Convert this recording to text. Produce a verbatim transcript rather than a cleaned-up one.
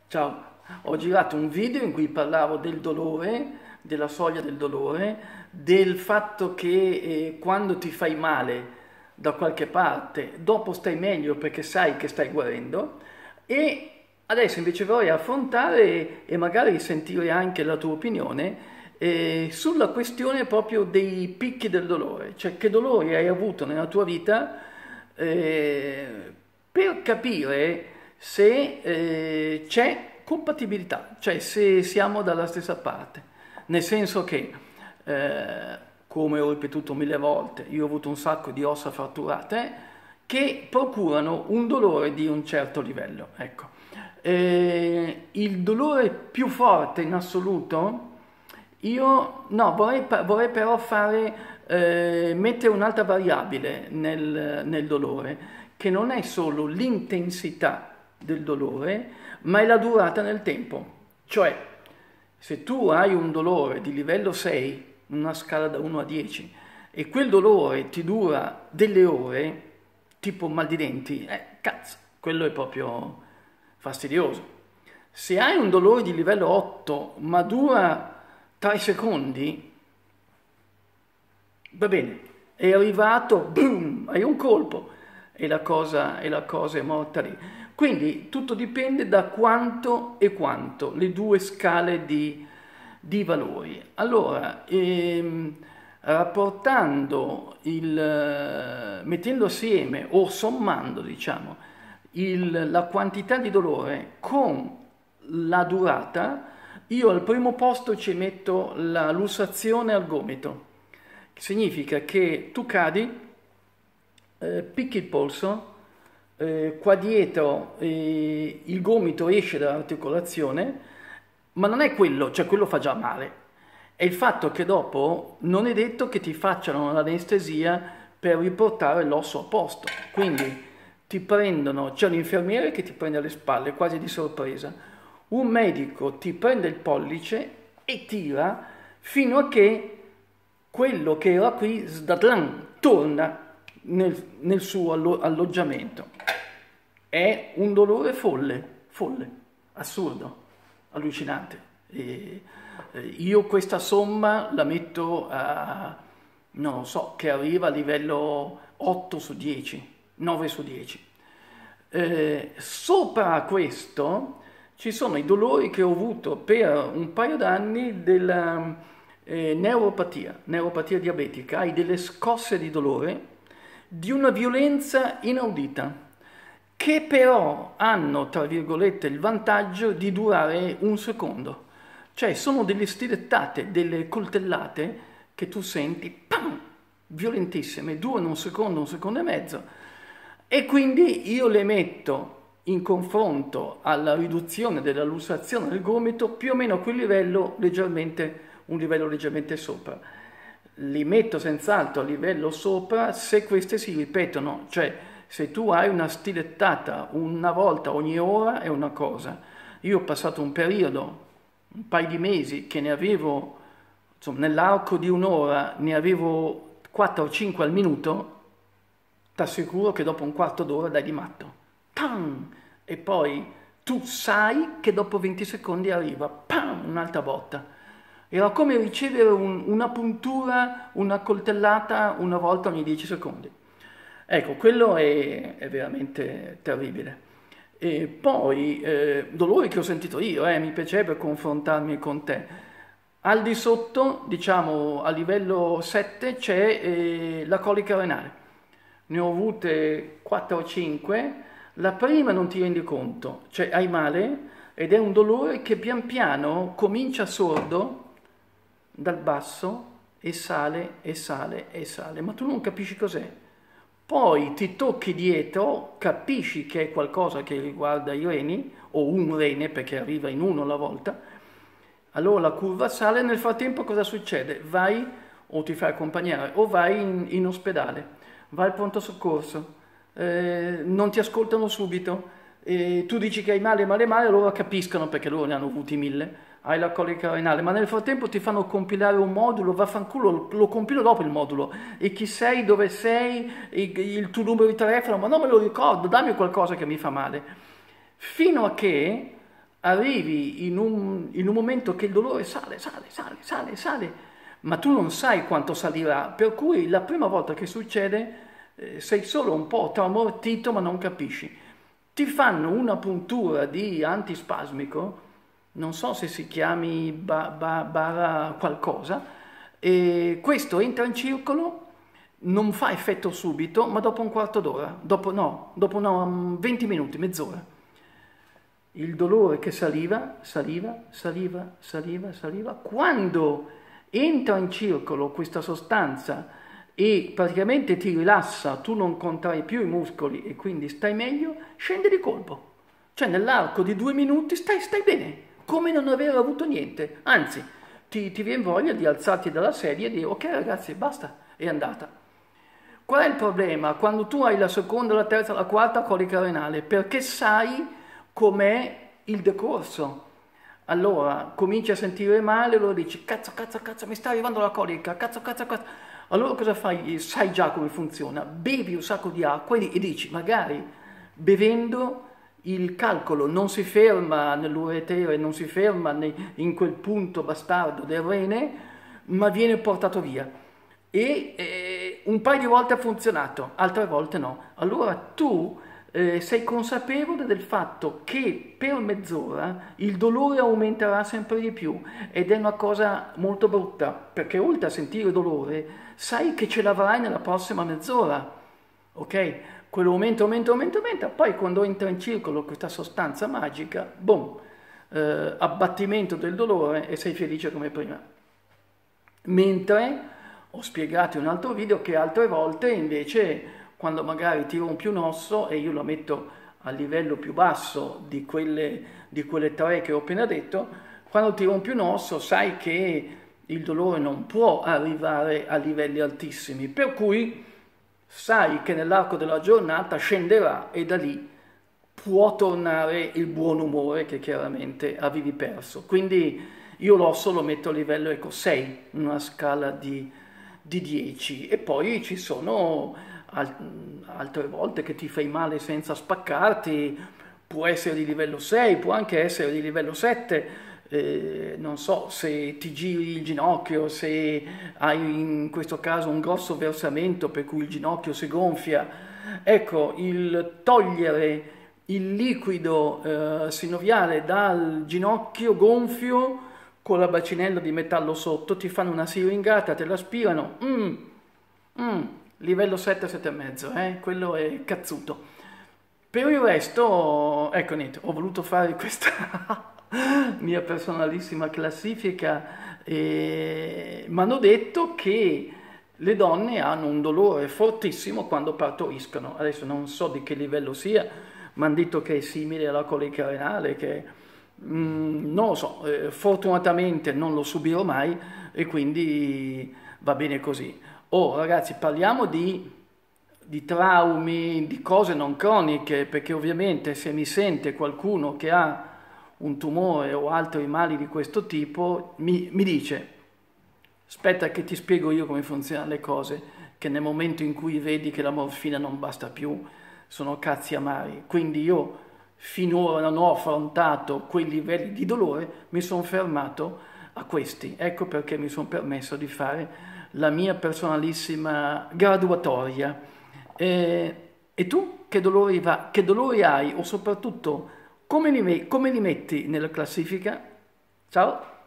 Ciao, ho girato un video in cui parlavo del dolore, della soglia del dolore, del fatto che eh, quando ti fai male da qualche parte, dopo stai meglio perché sai che stai guarendo e adesso invece vorrei affrontare e magari sentire anche la tua opinione eh, sulla questione proprio dei picchi del dolore, cioè che dolori hai avuto nella tua vita eh, per capire se eh, c'è compatibilità, cioè se siamo dalla stessa parte, nel senso che, eh, come ho ripetuto mille volte, io ho avuto un sacco di ossa fratturate che procurano un dolore di un certo livello. Ecco. Eh, il dolore più forte in assoluto, io no, vorrei, pa- vorrei però fare, eh, mettere un'altra variabile nel, nel dolore, che non è solo l'intensità del dolore, ma è la durata nel tempo. Cioè, se tu hai un dolore di livello sei, una scala da uno a dieci, e quel dolore ti dura delle ore, tipo mal di denti, eh, cazzo, quello è proprio fastidioso. Se hai un dolore di livello otto, ma dura tre secondi, va bene, è arrivato, boom, hai un colpo e la cosa, e la cosa è morta lì. Quindi tutto dipende da quanto e quanto, le due scale di, di valori. Allora, ehm, rapportando il, eh, mettendo assieme o sommando, diciamo, il- la quantità di dolore con la durata, io al primo posto ci metto la lussazione al gomito, che significa che tu cadi, eh, picchi il polso, eh, qua dietro eh, il gomito esce dall'articolazione, ma non è quello, cioè quello fa già male. È il fatto che dopo non è detto che ti facciano l'anestesia per riportare l'osso a posto. Quindi ti prendono, c'è un infermiere che ti prende alle spalle quasi di sorpresa, un medico ti prende il pollice e tira fino a che quello che era qui sdatlan, torna nel, nel suo allo- alloggiamento. È un dolore folle, folle, assurdo, allucinante. E, eh, io questa somma la metto a, non lo so, che arriva a livello otto su dieci, nove su dieci. Eh, sopra questo ci sono i dolori che ho avuto per un paio d'anni della eh, neuropatia, neuropatia diabetica, hai delle scosse di dolore di una violenza inaudita, che però hanno, tra virgolette, il vantaggio di durare un secondo. Cioè sono delle stilettate, delle coltellate che tu senti, pam, violentissime, durano un secondo, un secondo e mezzo, e quindi io le metto in confronto alla riduzione della lussazione del gomito più o meno a quel livello, leggermente, un livello leggermente sopra. Li metto senz'altro a livello sopra se queste si ripetono, cioè se tu hai una stilettata una volta ogni ora è una cosa. Io ho passato un periodo, un paio di mesi, che ne avevo, insomma, nell'arco di un'ora ne avevo quattro o cinque al minuto, t'assicuro che dopo un quarto d'ora dai di matto. Pam! E poi tu sai che dopo venti secondi arriva, pam! Un'altra botta. Era come ricevere un- una puntura, una coltellata una volta ogni dieci secondi. Ecco, quello è, è veramente terribile. E poi, eh, dolori che ho sentito io, eh, mi piacerebbe confrontarmi con te. Al di sotto, diciamo a livello sette, c'è eh, la colica renale. Ne ho avute quattro o cinque. La prima non ti rendi conto, cioè hai male ed è un dolore che pian piano comincia sordo dal basso e sale e sale e sale, ma tu non capisci cos'è. Poi ti tocchi dietro, capisci che è qualcosa che riguarda i reni, o un rene perché arriva in uno alla volta, allora la curva sale. Nel frattempo cosa succede? Vai o ti fai accompagnare o vai in, in ospedale, vai al pronto soccorso, eh, non ti ascoltano subito, eh, tu dici che hai male, male, male, loro capiscono perché loro ne hanno avuti mille, hai la colica renale, ma nel frattempo ti fanno compilare un modulo, vaffanculo, lo, lo compilo dopo il modulo, e chi sei, dove sei, il, il tuo numero di telefono, ma non me lo ricordo, dammi qualcosa che mi fa male. Fino a che arrivi in un, in un momento che il dolore sale, sale, sale, sale, sale, ma tu non sai quanto salirà, per cui la prima volta che succede eh, sei solo un po' tramortito ma non capisci. Ti fanno una puntura di antispasmico, non so se si chiami ba, ba, bara qualcosa, e questo entra in circolo, non fa effetto subito, ma dopo un quarto d'ora, dopo no, dopo no, venti minuti, mezz'ora. Il dolore che saliva, saliva, saliva, saliva, saliva, quando entra in circolo questa sostanza e praticamente ti rilassa, tu non contrai più i muscoli e quindi stai meglio, scende di colpo. Cioè nell'arco di due minuti stai, stai bene, come non aver avuto niente. Anzi, ti, ti viene voglia di alzarti dalla sedia e dire ok ragazzi, basta, è andata. Qual è il problema? Quando tu hai la seconda, la terza, la quarta colica renale, perché sai com'è il decorso. Allora cominci a sentire male, allora dici cazzo, cazzo, cazzo, mi sta arrivando la colica, cazzo, cazzo, cazzo. Allora cosa fai? Sai già come funziona, bevi un sacco di acqua e dici magari bevendo il calcolo non si ferma nell'uretere, non si ferma in quel punto bastardo del rene, ma viene portato via. E eh, un paio di volte ha funzionato, altre volte no. Allora tu eh, sei consapevole del fatto che per mezz'ora il dolore aumenterà sempre di più ed è una cosa molto brutta, perché oltre a sentire dolore sai che ce l'avrai nella prossima mezz'ora, ok? Quello aumenta, aumenta, aumenta, aumenta, poi quando entra in circolo questa sostanza magica, boom, eh, abbattimento del dolore e sei felice come prima. Mentre ho spiegato in un altro video che altre volte invece quando magari tiro un più un osso e io lo metto a livello più basso di quelle, di quelle tre che ho appena detto, quando tiro un più un osso sai che il dolore non può arrivare a livelli altissimi, per cui sai che nell'arco della giornata scenderà e da lì può tornare il buon umore che chiaramente avevi perso. Quindi io l'osso lo metto a livello ecco, sei, in una scala di, di dieci, e poi ci sono altre volte che ti fai male senza spaccarti, può essere di livello sei, può anche essere di livello sette, eh, non so se ti giri il ginocchio, se hai in questo caso un grosso versamento per cui il ginocchio si gonfia. Ecco, il togliere il liquido eh, sinoviale dal ginocchio gonfio con la bacinella di metallo sotto, ti fanno una siringata, te l'aspirano, mm, mm, livello sette, sette e mezzo, eh? Quello è cazzuto. Per il resto, ecco niente, ho voluto fare questa mia personalissima classifica e mi hanno detto che le donne hanno un dolore fortissimo quando partoriscono. Adesso non so di che livello sia, mi hanno detto che è simile alla colica renale, che mm, non lo so, eh, fortunatamente non lo subirò mai e quindi va bene così. Oh ragazzi, parliamo di, di traumi, di cose non croniche, perché ovviamente se mi sente qualcuno che ha un tumore o altri mali di questo tipo, mi, mi dice, aspetta che ti spiego io come funzionano le cose, che nel momento in cui vedi che la morfina non basta più, sono cazzi amari. Quindi io finora non ho affrontato quei livelli di dolore, mi sono fermato a questi. Ecco perché mi sono permesso di fare la mia personalissima graduatoria. E, e tu che dolori, va, che dolori hai o soprattutto come li, come li metti nella classifica? Ciao!